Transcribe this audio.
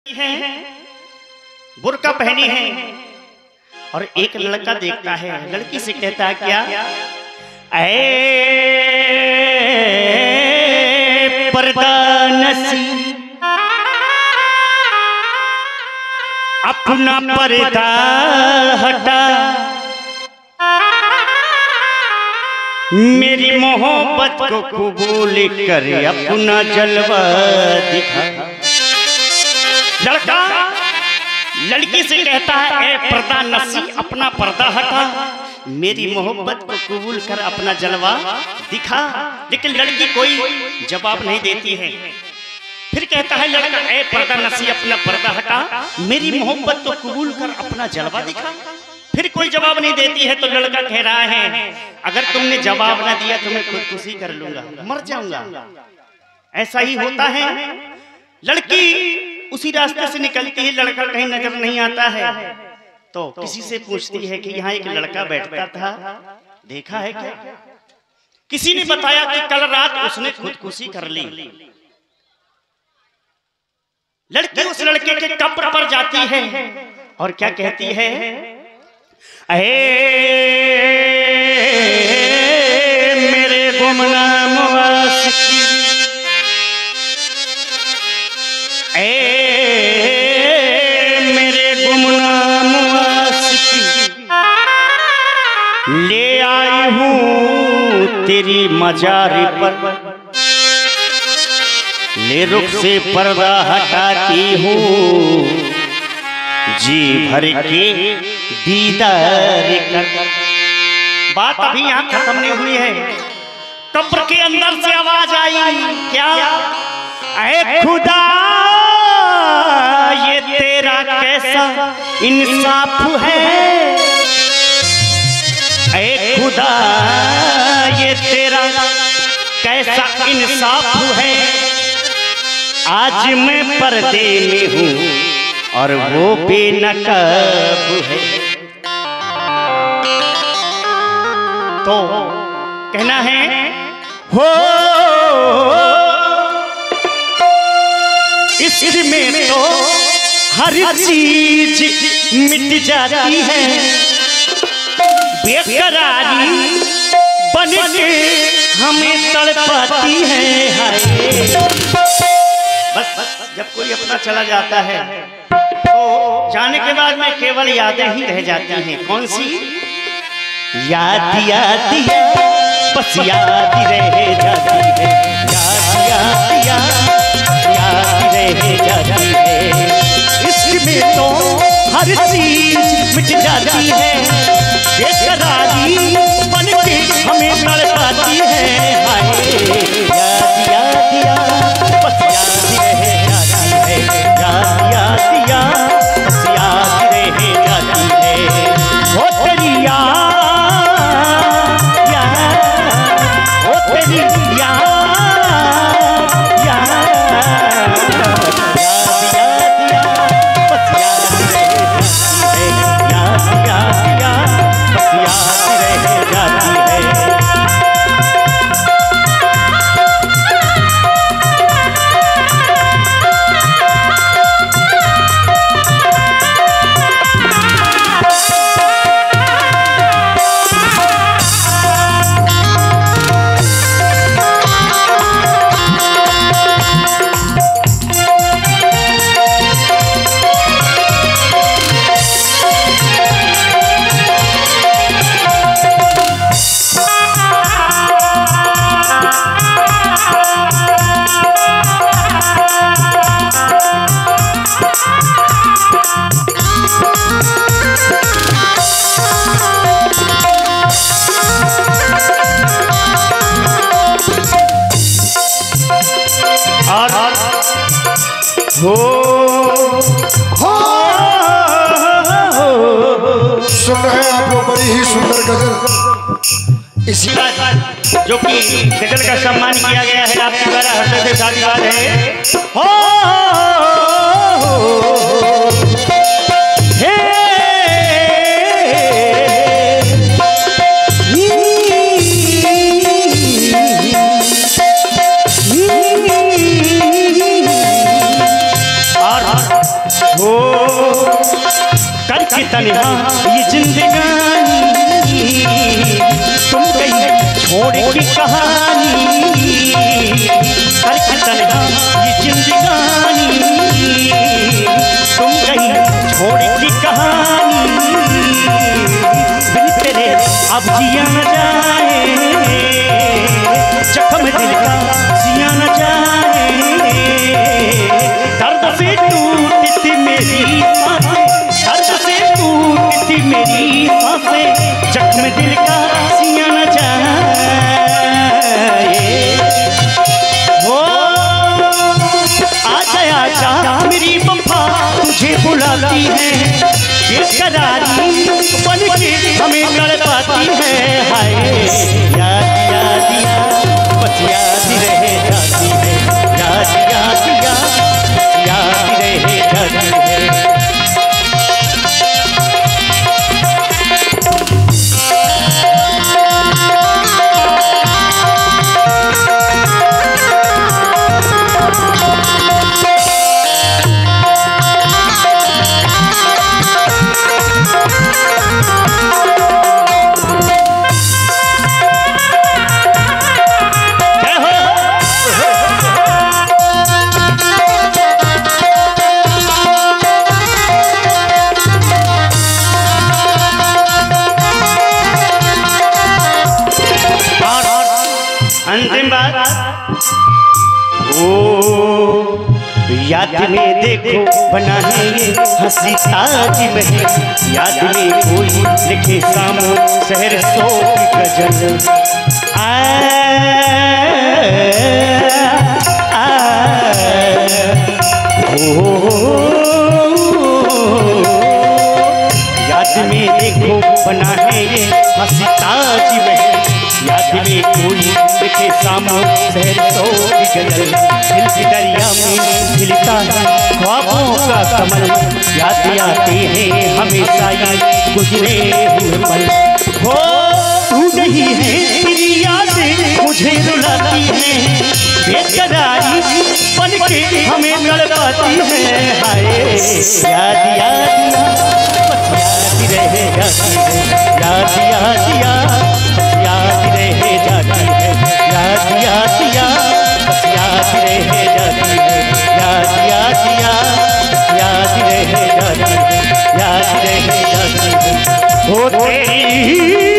है, बुर्का पहनी है और एक लड़का देखता है, लड़की से कहता है क्या, ऐ पर्दा नसी अपना पर्दा हटा, मेरी मोहब्बत को कबूल कर अपना जलवा दिखा। लड़का लड़की से कहता है, ए पर्दा नसी अपना पर्दा हटा, मेरी मोहब्बत को कबूल कर अपना जलवा दिखा। लेकिन लड़की कोई जवाब नहीं देती है। फिर कहता है लड़का, ए पर्दा नसी अपना पर्दा हटा, मेरी मोहब्बत को कबूल कर अपना जलवा दिखा। फिर कोई जवाब नहीं देती है। तो लड़का कह रहा है, अगर तुमने जवाब ना दिया तो मैं खुदकुशी कर लूंगा, मर जाऊंगा। ऐसा ही होता है। लड़की उसी रास्ते से निकलती है, लड़का कहीं नजर नहीं आता है तो किसी से पूछती है कि यहाँ एक लड़का बैठता था, देखा है क्या? किसी ने बताया कि कल रात उसने खुदकुशी कर ली। लड़की उस लड़के के कब्र पर जाती है और क्या कहती है, मेरे गुमनाम वासिकी, मेरे गुमनाम वासिकी, ले आई हूँ तेरी मजारी पर, ले रुख से पर्दा हटाती हूँ, जी भर के दीदार कर। बात अभी यहाँ खत्म नहीं हुई है। कब्र के अंदर से आवाज आई, क्या, ऐ खुदा ये तेरा कैसा इंसाफ है, ऐ खुदा ये तेरा कैसा इंसाफ है, आज मैं पर्दे में हूँ और वो बेनकाब है। तो कहना है, हो इसमें तो हर चीज मिट जाती है, बेकरारी बन के हमें तड़पाती है। बस जब कोई अपना चला जाता है तो जाने के बाद में केवल यादें ही रह जाती हैं। कौन सी याद? याद बस याद रह जाती है, याद रह जाती है। इसमें तो हर चीज मिट जाती है, बेकरारी बन के हमें तड़पाती है। याद बस याद रह जाती है, याद बस याद रह जाती है। वो तेरी याद, वो तेरी सुन रहे हैं आप लोग बड़ी ही सुंदर गजल। इसी जो कि गजल का सम्मान किया गया है आपके द्वारा, हर्ष से शादी बात है। हो करके तन्हा ये जिंदगानी तुम गई छोड़ की कहानी करके तन्हा ये जिंदगानी तुम गई छोड़ की कहानी बिन तेरे अब जिया न जाए जख्म दिल का जिया न जाए दर्द से टूटी थी मेरी सांसें दर्द से टूटी थी मेरी सांसें जख्म दिल का जिया न जाए हो आजा मेरी वफा तुझे बुलाती है बेकरारी बन के हमें तड़पाती है हाय याद याद बस याद रहे जाती है याद याद याद रहे जाती है अंतिम बात ओ याद में देखो बना है ये हंसी ताज महल याद में कोई लिखे सामो शहर सो की गजल याद में देखो बना है ये हंसी ताज महल याद में कोई देखे सामो शहर सो की गजल दिल की दरिया में खिलता है ख्वाबों का कमल याद आते हैं हमेशा ये गुजरे हुए पल हो तू नहीं है तेरी यादें मुझे रुलाती हैं बेकरारी बन के हमें तड़पाती है हाय याद याद बस याद रहे जाती है याद याद याद रहे जाती है याद याद बस याद रहे जाती है याद याद याद रहे जाती है याद रहे जाती है हो तेरी